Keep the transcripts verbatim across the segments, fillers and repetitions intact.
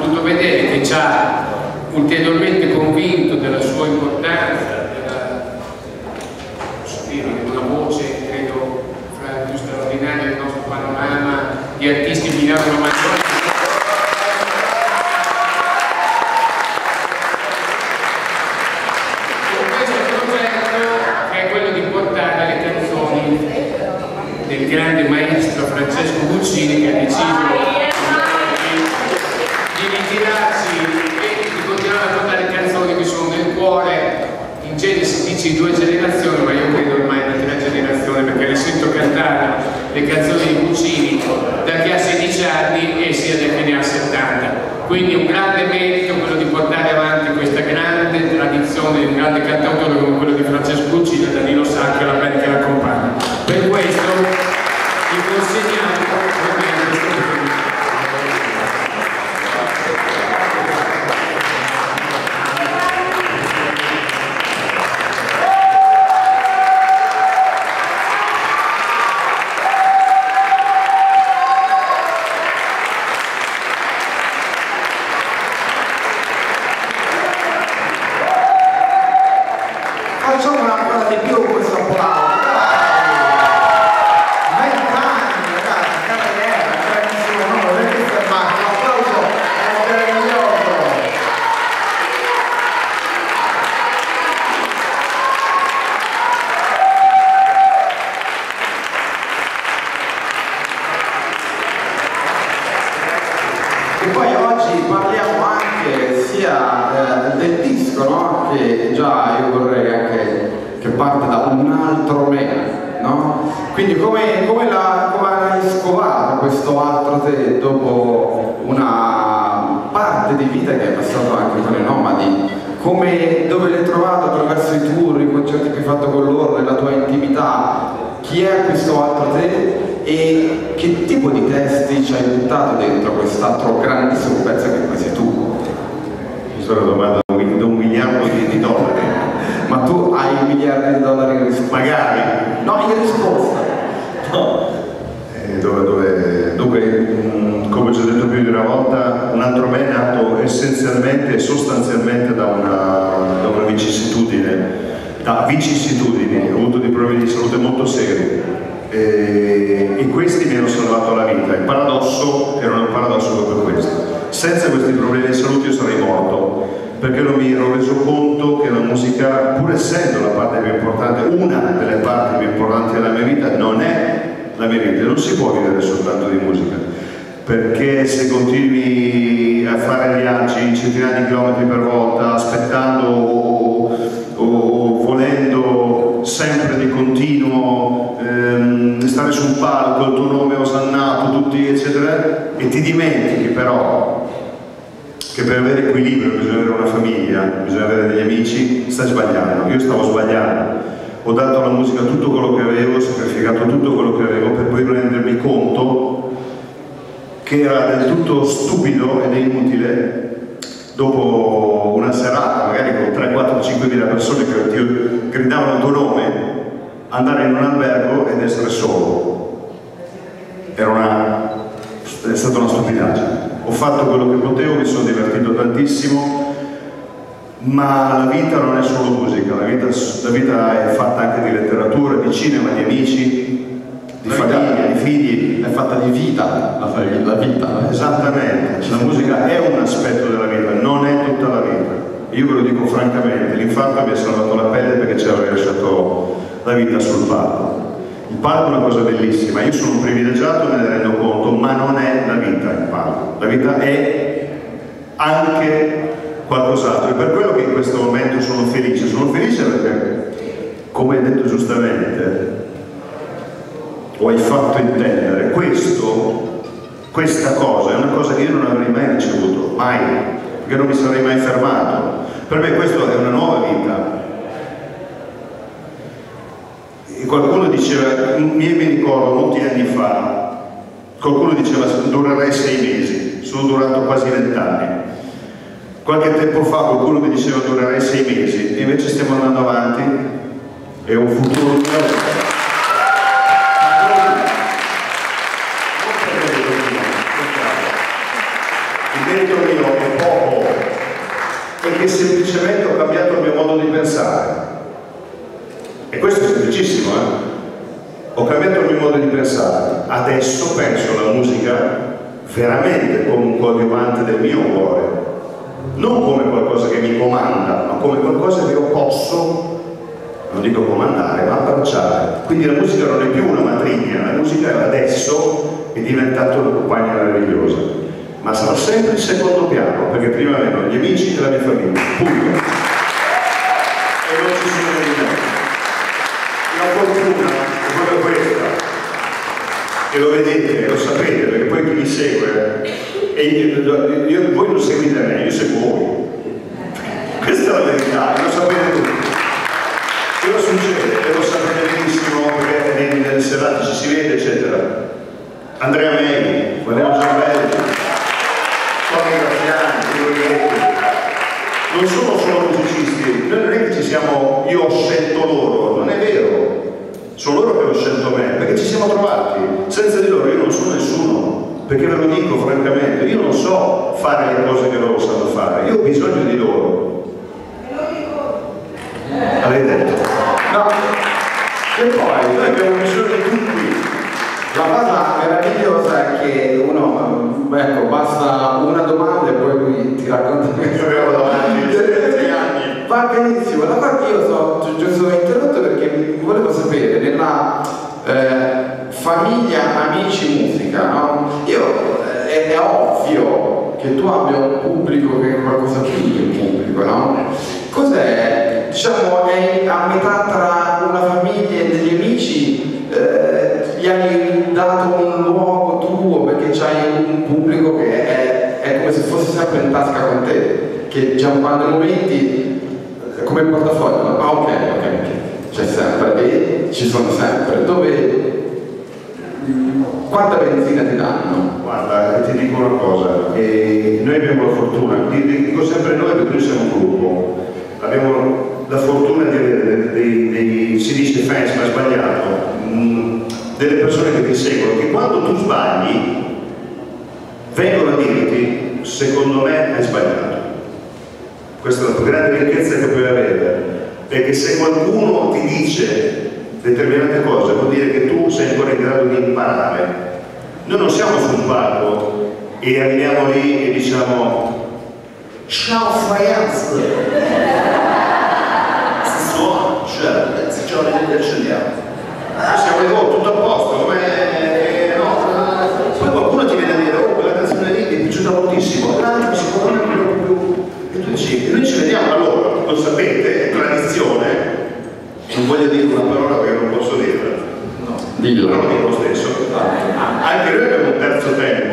potuto vedere, che ci ha ulteriormente convinto della sua importanza, della, posso dire, di una voce, credo, fra le più straordinarie del nostro panorama di artisti di Milano Maggiore. Con questo progetto, che è quello di portare le canzoni del grande maestro Francesco Guccini, che ha deciso di ritirarsi e di continuare a portare canzoni che sono nel cuore. In genere si dice di due generazioni, ma io credo ormai di tre generazioni, perché le sento cantare le canzoni di Guccini da chi ha sedici anni e sia da chi ne ha settanta. Quindi un grande merito quello di portare avanti questa grande tradizione di un grande cantautore come quello di Francesco Guccini e Danilo Sacchi e la band che l'accompagna. Per questo vi consegniamo facciamo una cosa di più questo applauso. Vent'anni ragazzi, carriera, grandissimo nome, vedete fermati, un applauso è meraviglioso. E poi oggi parliamo anche sia eh, del disco, no? Che già io vorrei anche che parte da un altro me, no? Quindi come, come, la, come hai scovato questo altro te dopo una parte di vita che hai passato anche con i Nomadi? Come, dove l'hai trovato attraverso i tour, i concerti che hai fatto con loro, nella tua intimità? Chi è questo altro te? E che tipo di testi ci hai buttato dentro quest'altro grandissimo pezzo che poi sei tu? Questa è una domanda da un miliardo di, di dollari. Ma tu hai miliardi di dollari in risposta? Magari. No, in risposta. No. Eh, dove, dove, dove mh, come ci ho detto più di una volta, un altro me è nato essenzialmente e sostanzialmente da una, da una vicissitudine, da vicissitudini. Ho avuto dei problemi di salute molto seri. E, e questi mi hanno salvato la vita. Il paradosso era un paradosso proprio questo: senza questi problemi di salute io sarei morto, perché non mi ero reso conto che la musica, pur essendo la parte più importante, una delle parti più importanti della mia vita, non è la mia vita. Non si può vivere soltanto di musica, perché se continui a fare viaggi centinaia di chilometri per volta, aspettando o, o volendo sempre di continuo ehm, stare su un palco, il tuo nome osannato, tutti eccetera, e ti dimentichi però che per avere equilibrio bisogna avere una famiglia, bisogna avere degli amici, stai sbagliando. Io stavo sbagliando, ho dato alla musica tutto quello che avevo, ho sacrificato tutto quello che avevo per poi rendermi conto che era del tutto stupido ed inutile, dopo una serata magari con tre, quattro, cinque mila persone che ti gridavano il tuo nome, andare in un albergo ed essere solo. Era una, è stata una stupidaggine. Ho fatto quello che potevo, mi sono divertito tantissimo, ma la vita non è solo musica, la vita, la vita è fatta anche di letteratura, di cinema, di amici, di la famiglia, di figli. È fatta di vita, la, la vita. Esattamente, la musica è un aspetto della vita, non è tutta la vita. Io ve lo dico francamente, l'infarto mi ha salvato la pelle perché ci avrei lasciato la vita sul palco. Il palco è una cosa bellissima, io sono un privilegiato, me ne rendo conto, ma non è la vita il palco. La vita è anche qualcos'altro, e per quello che in questo momento sono felice. Sono felice perché, come hai detto giustamente, o hai fatto intendere, questo, questa cosa è una cosa che io non avrei mai ricevuto, mai, perché non mi sarei mai fermato. Per me questo è una nuova vita. E qualcuno diceva, mi ricordo molti anni fa, qualcuno diceva durerei sei mesi, sono durato quasi vent'anni. Qualche tempo fa qualcuno mi diceva durerei sei mesi, e invece stiamo andando avanti, è un futuro meraviglioso. Il merito mio Perché semplicemente ho cambiato il mio modo di pensare. E questo è semplicissimo, eh? Ho cambiato il mio modo di pensare. Adesso penso alla musica veramente come un coadiuvante del mio cuore, non come qualcosa che mi comanda, ma come qualcosa che io posso, non dico comandare, ma abbracciare. Quindi la musica non è più una matrigna, la musica adesso è diventata una compagna meravigliosa, ma sarà sempre in secondo piano, perché prima vengono gli amici e la mia famiglia, punto. E non ci sono di me. La fortuna è proprio questa, e lo vedete, lo sapete, perché poi chi mi segue, e io, io, voi non seguite me, io seguo voi. Questa è la verità, lo sapete tutti. Cosa succede? E lo sapete benissimo, perché nelle serate ci si vede, eccetera. Andrea Mei, Valerio Giambelli, Tony Graffiani, non sono solo musicisti, noi non è che ci siamo, io ho scelto loro, non è vero. Sono loro che hanno scelto me, perché ci siamo trovati. Senza di loro io non sono nessuno, perché ve lo dico francamente, io non so fare le cose che loro sanno fare, io ho bisogno di loro. L'hai detto? No. E poi noi abbiamo bisogno di tutti. La cosa meravigliosa è che uno, ecco, basta una domanda e poi lui ti racconta che Ci abbiamo davanti sei anni. Va benissimo, la cosa io so, ci sono interrotto perché mi volevo sapere, nella eh, famiglia amici musica, no? Io, eh, è, è ovvio che tu abbia un pubblico che è qualcosa più di un pubblico, no? Cos'è? Diciamo, è a metà tra una famiglia e degli amici, eh, gli hai dato un luogo tuo perché c'hai un pubblico che è, è come se fosse sempre in tasca con te, che diciamo quando nei momenti come il portafoglio, no? Ah, ok, ok, ok, c'è sempre, e ci sono sempre. Dove, quanta benzina ti danno? Guarda, ti dico una cosa, eh, noi abbiamo la fortuna, dico sempre noi perché noi siamo un gruppo, abbiamo la fortuna di avere dei, dei, dei si dice fans, ma è sbagliato, mh, delle persone che ti seguono, che quando tu sbagli vengono a dirti, secondo me hai sbagliato. Questa è la più grande ricchezza che puoi avere, perché se qualcuno ti dice determinate cose vuol dire che tu sei ancora in grado di imparare. Noi non siamo sul palco e arriviamo lì e diciamo ciao Faiaz, si suona, cioè, si gioca e accendiamo. Siamo lì, oh, tutto a posto, come eh, no. Poi qualcuno ti viene a dire, oh, quella canzone lì mi è piaciuta moltissimo, l'altro secondo me non è più. E tu dici, noi ci vediamo, allora, lo sapete, è tradizione, non voglio dire una parola perché non posso dirla, no, dillo, però lo dico lo stesso, anche noi abbiamo un terzo tempo.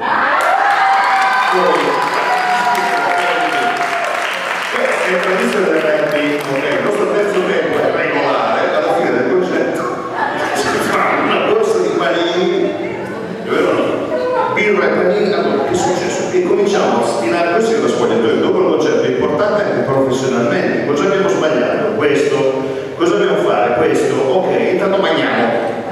È la tradizione del rugby, ok, il nostro terzo tempo è regolare, alla fine del concetto si fa una borsa di panini, è vero o no? Birra e panini, allora che è successo? E cominciamo a stilare così la spogliatoio. Dopo il concetto è importante anche professionalmente. Cosa abbiamo sbagliato? Questo. Cosa dobbiamo fare? Questo. Ok, intanto mangiamo.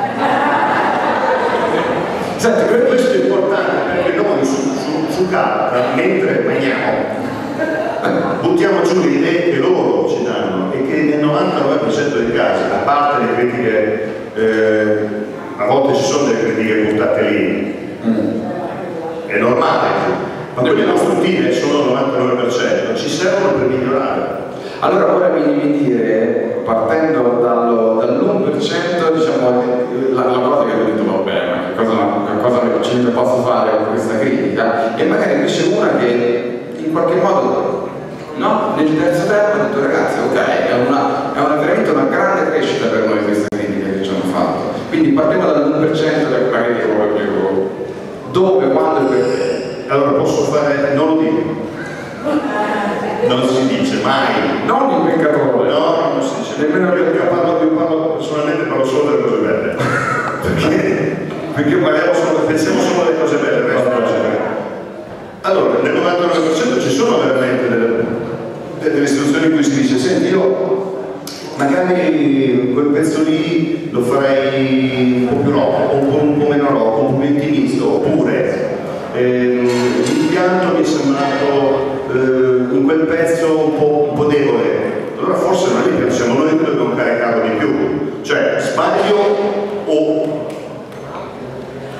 Senti, questo è importante perché noi su, su, su carta, mentre mangiamo, buttiamo giù le idee che loro ci danno e che nel novantanove per cento dei casi, a parte le critiche, eh, a volte ci sono delle critiche buttate lì, mm. è normale, ma quelle costruttive sono il novantanove per cento, ci servono per migliorare. Allora ora mi devi dire, partendo dall'uno per cento, diciamo, la, la cosa che ho detto va bene, ma che cosa, che cosa ci posso fare con questa critica, e magari invece una che in qualche modo, no, nel terzo tempo ho detto ragazzi, ok, è, una, è una, veramente una grande crescita per noi questa critica che ci hanno fatto. Quindi partiamo dall'uno per cento da quella critica proprio dove, quando e perché. Allora posso fare, non lo dico. Non si dice mai. Non il peccatore. No, non si dice. Nemmeno io, io parlo, io parlo personalmente, parlo solo delle cose belle. perché? Perché parliamo solo, pensiamo solo alle cose belle, il resto non c'è. Allora, nel novantanove per cento ci sono veramente delle, delle istituzioni in cui si dice, senti, io magari quel pezzo lì lo farei un po' più rock, un po', un po' meno rock, un po' più intimista, oppure eh, l'impianto mi è sembrato eh, in quel pezzo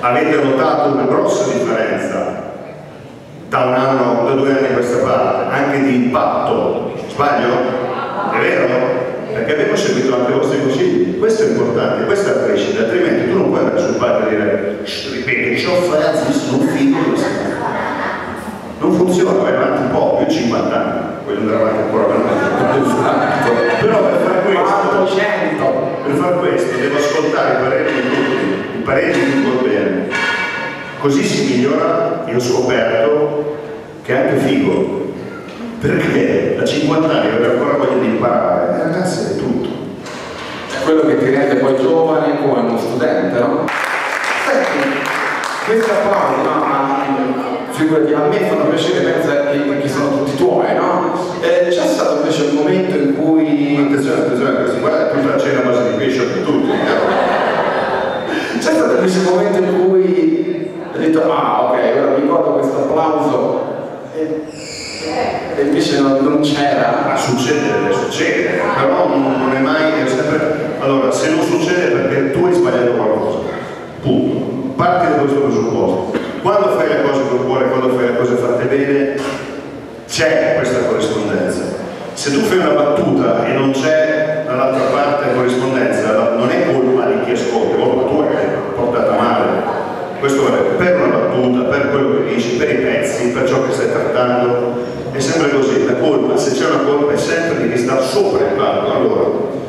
avete notato una grossa differenza da un anno, da due anni a questa parte, anche di impatto. Sbaglio? È vero? Perché abbiamo seguito anche i vostri consigli. Questo è importante, questa è la crescita, altrimenti tu non puoi andare sul palco e dire ripeto, ci ho fatto, sono un figo. Non funziona, vai avanti un po', più cinquanta anni, voglio andare avanti ancora per però per fare questo, per fare questo devo ascoltare i pareri di tutti, i pareri di tutto bene. Così si migliora. Io ho scoperto che è anche figo. Perché a cinquanta anni avevo ancora voglia di imparare, ragazzi, è tutto. È quello che ti rende poi giovane come uno studente, no? Senti, questa pausa, no? Figurati, a me fanno piacere, pensa che, che sono tutti tuoi, no? Eh, c'è stato invece un momento in cui... Attenzione, attenzione, questa qua è tutta la cena a base di pesce per tutti. C'è stato invece un momento in cui ho detto, ah ok, ora mi ricordo questo applauso. E... e invece non, non c'era. Ma succede, succede, però non, non è mai, è sempre... Allora, se non succede è perché tu hai sbagliato qualcosa, punto. Parti da questo presupposto. Quando fai le cose con cuore, quando fai le cose fatte bene, c'è questa corrispondenza. Se tu fai una battuta e non c'è dall'altra parte corrispondenza, non è colpa di chi ascolta, è colpa tua che è portata male. Questo vale per una battuta, per quello che dici, per i pezzi, per ciò che stai trattando. È sempre così, la colpa, se c'è una colpa, è sempre di chi sta sopra il palco. Allora,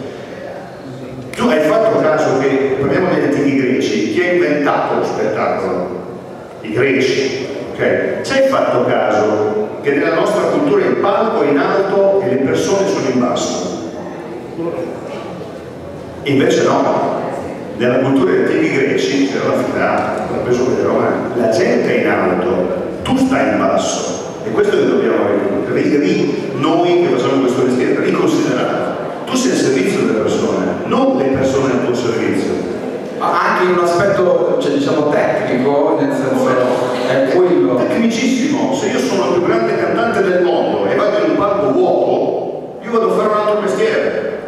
tu hai fatto caso che, parliamo degli antichi greci, chi ha inventato lo spettacolo? I greci, ok? Ci hai fatto caso che nella nostra cultura il palco è in alto e le persone sono in basso? Invece no. Nella cultura degli antichi greci c'era la fidata, l'ha preso per i romani, la gente è in alto, tu stai in basso. E questo che dobbiamo riconsiderare, noi che facciamo questo mestiere, riconsiderare. Tu sei al servizio delle persone, non le persone al tuo servizio. Ma anche in un aspetto, cioè, diciamo, tecnico, nel senso è quello. Tecnicissimo, se io sono il più grande cantante del mondo e vado in un palco vuoto, io vado a fare un altro mestiere.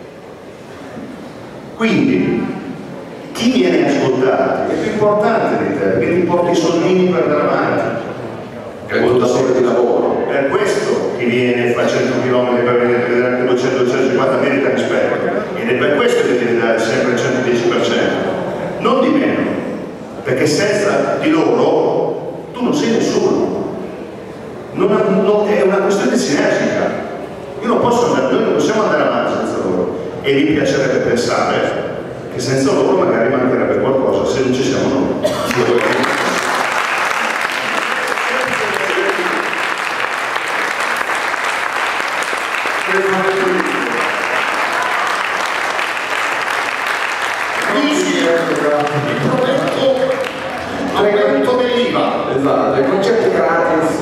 Quindi, chi viene ascoltato è più importante di te, perché ti porti i soldini per andare avanti. È un datore di lavoro. Per questo chi viene fa cento chilometri per venire a vedere anche duecento duecentocinquanta merita rispetto. Ed è per questo che devi dare sempre il centodieci per cento, non di meno, perché senza di loro tu non sei nessuno. Non, non, è una questione sinergica. Io non posso andare, noi non possiamo andare avanti senza loro. E mi piacerebbe pensare che senza loro magari mancherebbe qualcosa se non ci siamo noi. Esatto, i concerti gratis.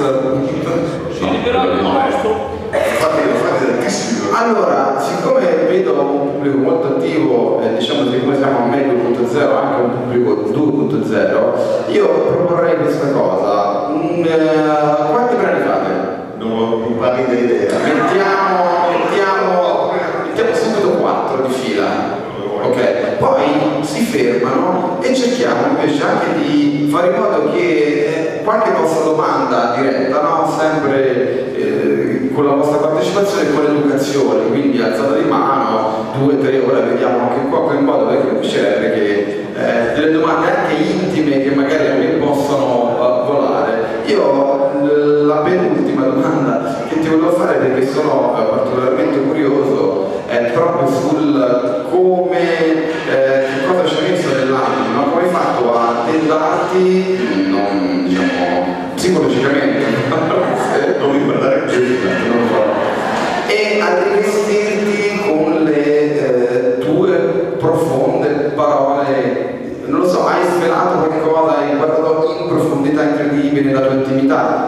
Allora, siccome vedo un pubblico molto attivo, eh, diciamo siccome siamo a me due punto zero, anche un pubblico due punto zero, io proporrei questa cosa. Mm, eh, quanti brani fate? Non mi parli dell'idea. Mettiamo, mettiamo, mettiamo subito quattro di fila. Ok, poi si fermano e cerchiamo invece anche di fare in modo che eh, qualche vostra domanda diretta, no? Sempre eh, con la vostra partecipazione e con l'educazione, quindi alzata di mano, due, tre ore, vediamo anche qua in modo, perché mi piacerebbe che eh, delle domande anche intime che magari a me possono uh, volare. Io la penultima domanda che ti volevo fare, perché sono uh, particolarmente curioso, è proprio sul come, eh, che cosa ci hai messo nell'anno, no? Come hai fatto a tentarti, non diciamo psicologicamente, non mi guardare così, non lo so, e a rivestirti con le eh, tue profonde parole, non lo so, hai svelato qualcosa, hai guardato in profondità incredibile la tua intimità?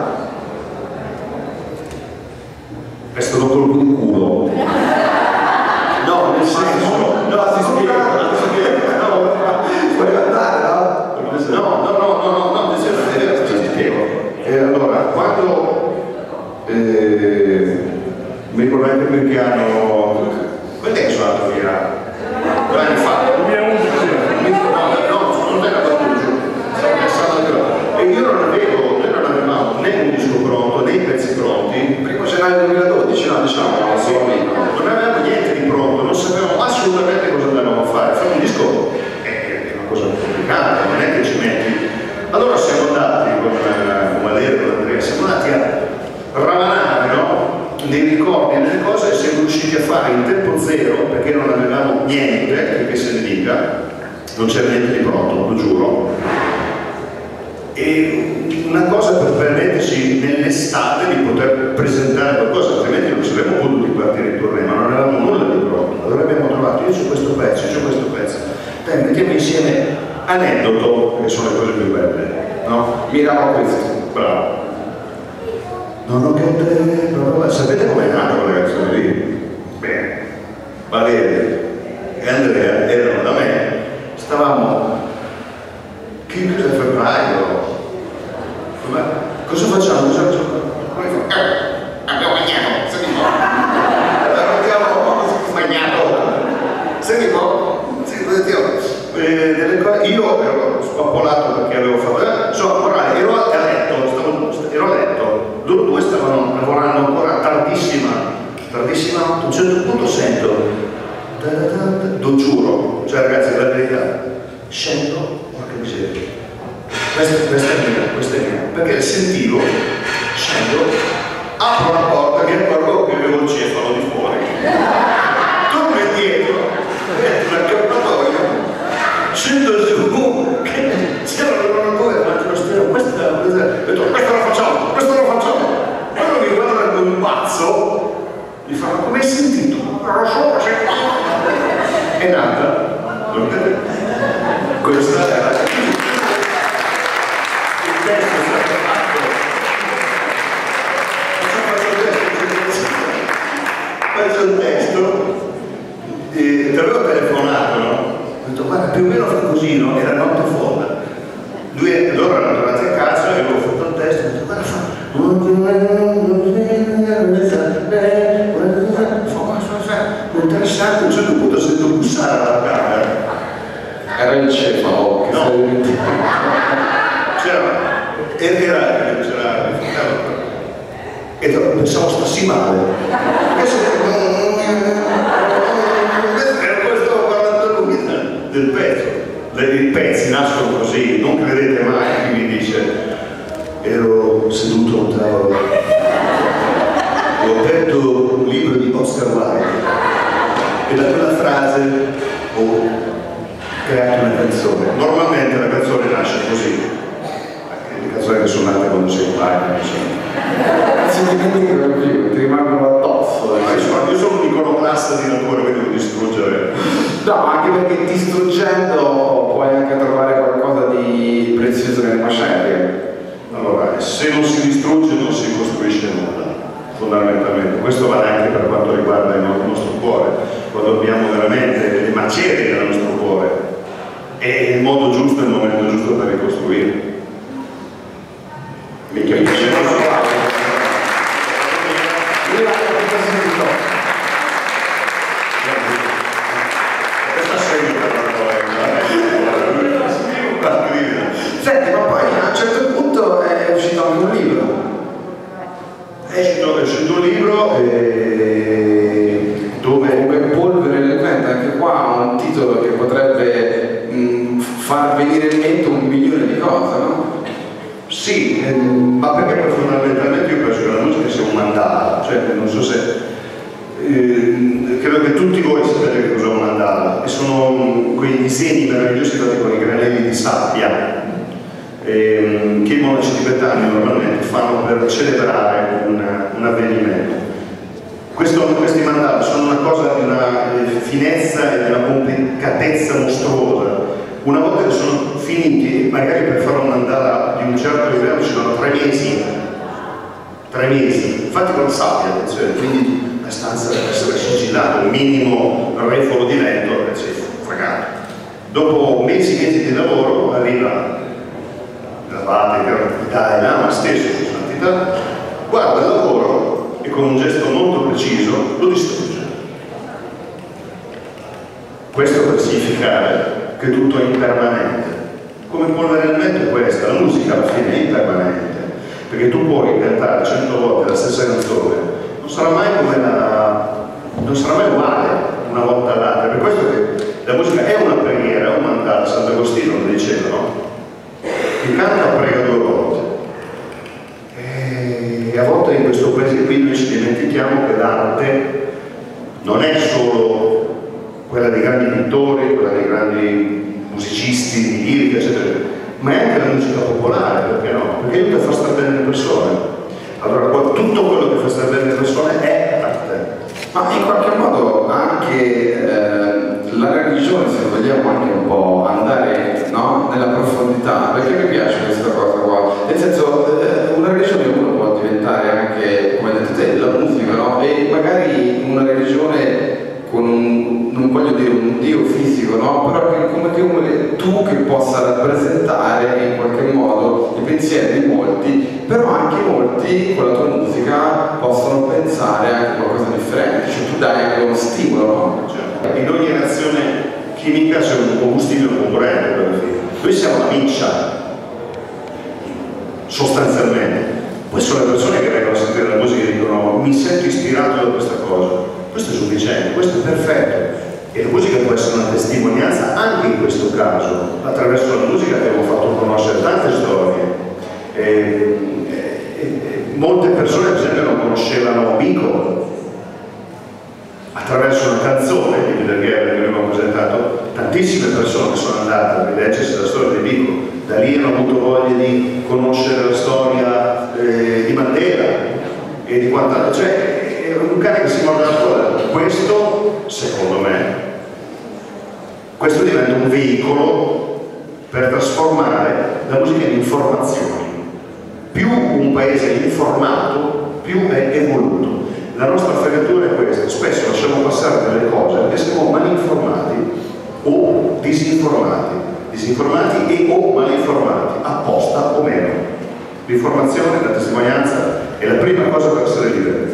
È stato colpo di culo. No, nel senso, no, si spiega, si spiega, no, puoi andare, no? No, no, no, no, no, no, nel senso, eh, ci spiego. E allora, quando eh, mi ricordo anche perché hanno, quando è che sono andato via? Due anni fa? No, no, non era battuto, né un disco pronto, né i pezzi pronti. Primo gennaio duemiladodici, no, diciamo, non so, non avevamo niente di pronto, non sapevamo assolutamente cosa andavamo a fare. Fare un disco è una cosa complicata, non è che ci metti. Allora siamo andati con, con Valerio e con Andrea, siamo andati a ravanare, no? Dei ricordi e delle cose, e siamo riusciti a fare in tempo zero, perché non avevamo niente, che se ne dica, non c'era niente di pronto, lo giuro. E una cosa per permetterci nell'estate di poter presentare qualcosa, altrimenti non saremmo potuti partire in tournée, ma non avevamo nulla di pronto. Allora abbiamo trovato, io c'ho questo pezzo, io c'ho questo pezzo, dai, mettiamo insieme aneddoto, che sono le cose più belle, no? Miravo questo. Bravo. Non ho capito, sapete com'è nata quella canzone lì? Bene, Valerio e Andrea erano da me, stavamo, che cosa è febbraio? Cosa facciamo? Cosa facciamo? Come fa? Eh, abbiamo bagnato, senti un po'. Abbiamo bagnato. Senti un po'. Sì, eh, delle cose. Io ero spappolato perché avevo fatto. Eh, insomma, morale, ero a letto, stavo, ero a letto. Loro due stavano lavorando ancora tardissima, tardissima, a un certo punto sento, da da da, lo giuro, cioè ragazzi, la verità, scendo, porca miseria, questa, questa è mia, questa è mia, perché sentivo, scendo, apro la porta, mi accorgo che avevo il cefalo di fuori, torno indietro, metto un accappatoio, scendo giù, che c'erano loro due davanti allo stelo, questa, questa, ho detto, questo lo facciamo, questo lo facciamo. Quando mi guardano come un pazzo, mi fanno, come hai sentito? Non lo so, è nata, questa era il testo è stato fatto. Faccio il testo, e ti avevo telefonato, no? Ho detto, guarda, più o meno fa così, no? Era notte fonda. Lui, loro erano tornati a casa, avevo fatto il testo, ho detto, guarda, fa interessante, a un certo punto sento bussare alla camera. Era il cefalo. No. C'era, era, c'era, e pensavo stassi male. Era questo guardando lui del pezzo. I pezzi nascono così, non credete mai a chi mi dice. Ero seduto a un tavolo, ho aperto un libro di Oscar Wilde e da quella frase ho creato una canzone. Normalmente la canzone nasce così, le canzoni che sono nate quando sei in bagno, Si dimenticano più, ti rimangono addosso. io sono, io sono un iconoclasta di natura, quindi devo distruggere. No, anche perché distruggendo puoi anche trovare qualcosa di prezioso nelle macerie. Allora, se non si distrugge non si costruisce nulla, fondamentalmente. Questo vale anche per quanto riguarda il nostro cuore. Quando abbiamo veramente le macerie nel nostro cuore, è il modo giusto, è il momento giusto per ricostruire. Mi capisce? Senti, ma poi a un certo punto è uscito anche un libro. È uscito, è uscito un libro eh, dove... Come Polvere nel vento, anche qua un titolo che potrebbe mh, far venire in mente un milione di cose, no? Sì, eh, ma perché poi fondamentalmente io penso che la musica sia un mandala, cioè non so se... Eh, credo che tutti voi sapete che cos'è un mandala, e sono quei disegni meravigliosi fatti con i granelli di sabbia ehm, che i monaci tibetani normalmente fanno per celebrare un, un avvenimento. Questo, questi mandala sono una cosa di una finezza e di una complicatezza mostruosa. Una volta che sono finiti, magari per fare un mandala di un certo livello ci sono tre mesi, tre mesi, fatti con sabbia, cioè, quindi la stanza deve essere sigillata, un minimo refolo di letto, e sei fregato. Dopo mesi e mesi di lavoro arriva l'abate, il Dalai Lama stesso, su santità, guarda il lavoro e con un gesto molto preciso lo distrugge. Questo per significare che tutto è impermanente. Come polvere nel vento è questa, la musica alla fine è impermanente. perché tu puoi cantare cento volte la stessa canzone, non sarà mai come la, non sarà mai uguale una volta all'altra. Per questo che la musica è una preghiera, è un mandala. Sant'Agostino lo diceva, no? Chi canta prega due volte. E a volte in questo paese qui noi ci dimentichiamo che l'arte non è solo quella dei grandi pittori, quella dei grandi musicisti di lirica, eccetera, ma è anche la musica popolare, perché no? Perché aiuta a far stare bene le persone. Allora, tutto quello che fa stare bene le persone è arte. Ma in qualche modo anche eh, la religione, se vogliamo anche un po' andare, no, nella profondità, perché mi piace questa cosa qua. Nel senso, eh, una religione uno può diventare anche, come hai detto te, la musica, no? E magari una religione con un, non voglio dire un dio fisico, no? Però che, come che un, tu che possa rappresentare in qualche modo i pensieri di molti, però anche molti con la tua musica possono pensare anche a qualcosa di differente, cioè tu dai anche uno stimolo, no? Cioè, in ogni reazione chimica c'è un combustibile, un componente per la fine. Noi siamo la miccia, sostanzialmente. Poi sono le persone che vengono a sentire la musica e dicono mi sento ispirato da questa cosa. Questo è sufficiente, questo è perfetto. E la musica può essere una testimonianza anche in questo caso, attraverso la musica che abbiamo fatto conoscere tante storie. E, e, e, molte persone, per esempio, non conoscevano Biko. Attraverso una canzone di Peter Gabriel che abbiamo presentato, tantissime persone sono andate a rileggersi la storia di Biko. Da lì hanno avuto voglia di conoscere la storia eh, di Mandela e di quant'altro. Cioè, un cane che si morde la coda. Questo, secondo me, questo diventa un veicolo per trasformare la musica in informazioni. Più un paese è informato, più è evoluto. La nostra fregatura è questa: spesso lasciamo passare delle cose perché siamo malinformati o disinformati, disinformati e o malinformati, apposta o meno. L'informazione, la testimonianza è la prima cosa per essere liberi.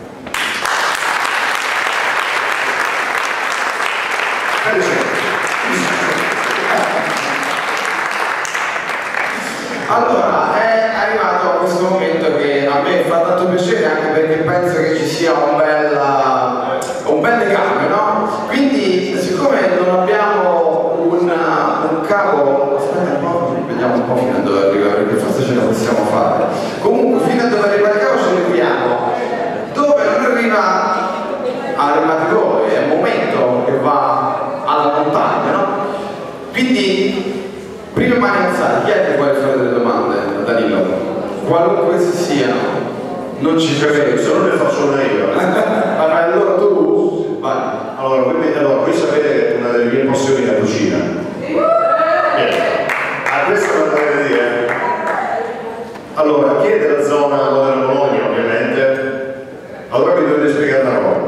Allora, è arrivato questo momento che a me fa tanto piacere, anche perché penso che ci sia un bel, un bel legame, no? Quindi, siccome non abbiamo una, un cavo, aspetta un po', vediamo un po' fino a dove arriva, perché forse ce la possiamo fare. Comunque, fino a dove arriva il cavo ce lo arriviamo. Dove non arriva, arrivate voi, è il momento che va alla montagna, no? Quindi, prima mani alzate, chi è che vuole fare delle domande a Danilo? Qualunque si siano, non ci credo, se non le faccio io. Allora, allora tu vai. Allora, voi, allora, voi sapete che una delle mie passioni è la cucina. Bene. A questo non dovete dire. Allora, chi è della zona della Bologna, ovviamente? Allora vi dovete spiegare una roba.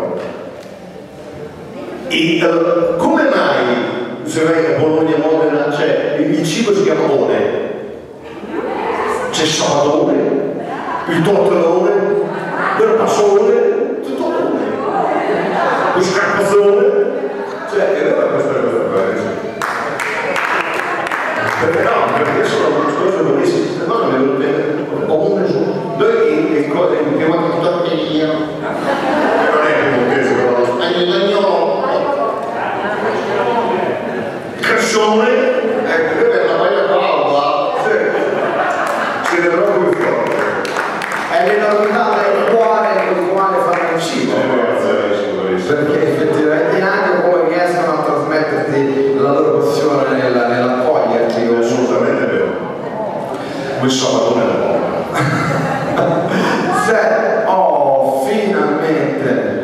E, allora, come mai se vai a Bologna, Modena, cioè il cibo si chiama one? C'è il sabatone, il tortellone, il passone, tutto one, il scarpazzone, cioè è vero questa cosa qua, perché no, perché sono cose bellissime, no, non è venuto ho un esempio, noi che cose che chiamano tortellino, non è piemontese però, è il mio Cassone, ecco, che bella maglia calda, si vede proprio più forte. È l'enormità del cuore con il quale fanno il cibo. Perché effettivamente anche come riescono a trasmetterti la loro passione nella, nell'accoglierti. Assolutamente vero. Come sabatone da bomba. Se, oh, finalmente.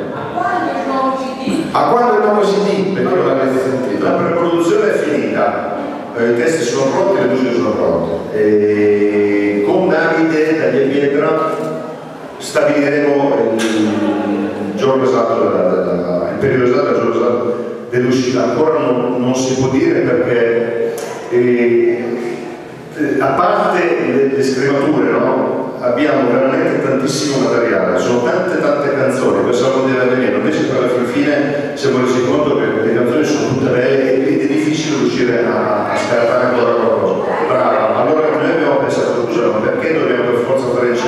A quando il nuovo C D? Perché non l'avete sentito? La preproduzione è finita, i testi sono pronti, le musiche sono pronte. E con Davide Daglia Pietra stabiliremo il giorno esatto, della, della, il periodo esatto, il giorno esatto dell'uscita. Ancora non, non si può dire perché, eh, a parte le, le scremature, no? Abbiamo veramente tantissimo materiale, sono tante tante canzoni, pensavamo di averne meno, invece per la fine siamo resi conto che le canzoni sono tutte belle ed è difficile riuscire a, a scartare ancora qualcosa. Brava, allora noi abbiamo pensato, scusa, ma perché dobbiamo per forza fare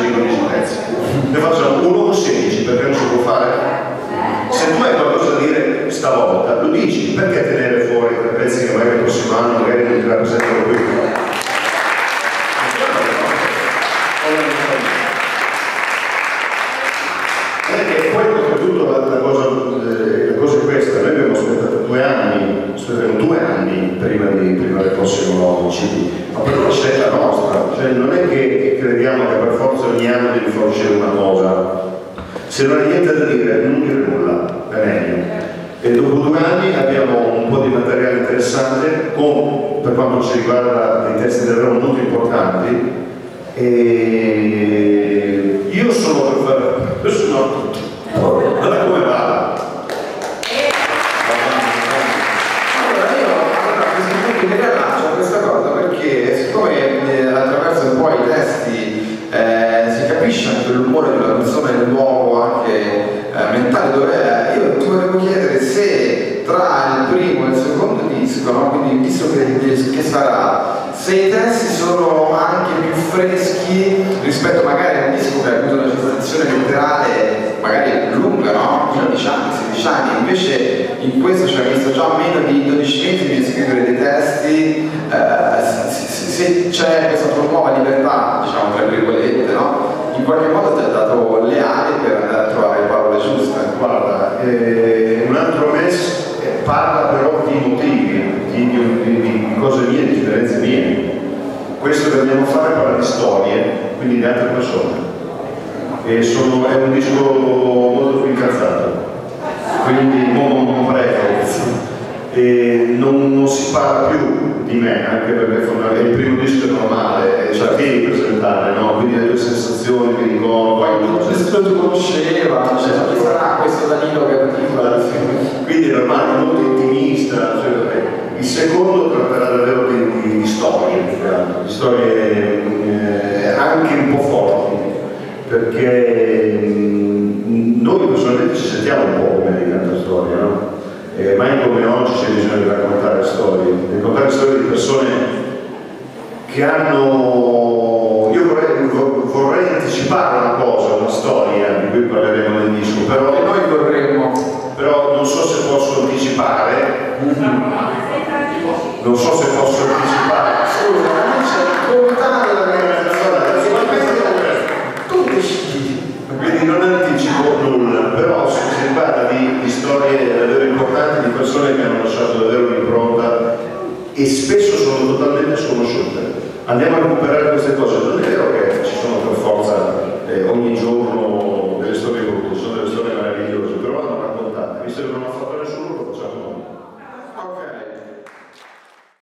grazie. Ne facciamo uno o sedici perché non si può fare. Se tu hai qualcosa da dire stavolta, lo dici, perché tenere fuori tre pezzi che magari il prossimo anno magari non ti rappresentano più? E poi oltretutto la, la, cosa, la cosa è questa, noi abbiamo aspettato due anni, aspettiamo due anni prima, di, prima del prossimo C D, ma per una scelta nostra, cioè non è che crediamo che per forza ogni anno devi far uscire una cosa, se non hai niente da dire non dire nulla, è meglio. E dopo due anni abbiamo un po' di materiale interessante, con, per quanto ci riguarda, dei testi davvero molto importanti, e io sono per fare, io sono guarda come va. Allora io allora, a questo punto mi rilascio questa cosa perché siccome eh, attraverso un po' i testi eh, si capisce anche l'umore di una persona e il luogo anche eh, mentale dove è, io ti volevo chiedere se tra il primo e il secondo disco, no? Quindi visto che, che sarà, se i testi sono anche più freschi rispetto magari a un disco che ha avuto una gestazione letterale magari lunga, no? quindici anni, sedici anni, invece in questo ci ha visto già meno di dodici mesi di scrivere dei testi, eh, se, se c'è questa tua nuova libertà, diciamo tra virgolette, no? In qualche modo ti ha dato le ali per andare a trovare le parole giuste. Guarda, eh, un altro mes parla però di motivi, di, di, di, di cose mie, di esperienze mie. Questo che andiamo a fare parla di storie, quindi di altre persone. E sono, è un disco molto più incazzato, quindi non, non prego. E non, non si parla più di me, anche perché è il primo disco normale, cioè devi presentare, no? Quindi le tue sensazioni, ti ricordo, Nessuno ti conosceva, cioè chi sarà questo Danilo che arriva? quindi è normale, molto intimista. Cioè, il secondo tratterà davvero di, di, di storie, di storie eh, anche un po' forti, perché mh, noi personalmente ci sentiamo un po' come dei cantastorie, no? E mai come oggi c'è bisogno di raccontare storie, di raccontare storie di persone che hanno. Io vorrei, vorrei anticipare una cosa, una storia di cui parleremo nel disco, però E noi vorremmo. però non so se posso anticipare, non so se posso anticipare. Scusa, ma non c'è il comitato della tu decidi. Quindi non anticipo nulla, però si parla di, di storie davvero importanti, di persone che hanno lasciato davvero un'impronta e spesso sono totalmente sconosciute. Andiamo a recuperare queste cose, non è vero che ci sono per